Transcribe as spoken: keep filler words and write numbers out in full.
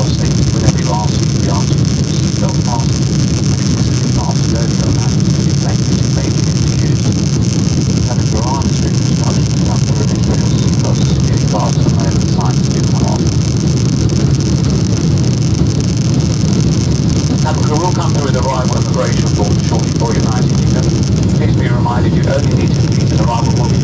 yourself safely whenever you are seated. We ask you to keep your seatbelt fastened and explicitly fastened over your hands if you plane participating in the shoes. Cabin crew are under strict instructions to have to remain special seatbelts are securely fastened whenever the signs do come off. Cabin crew will come through with arrival immigration forms shortly for your night. Please be reminded you only need to complete an arrival form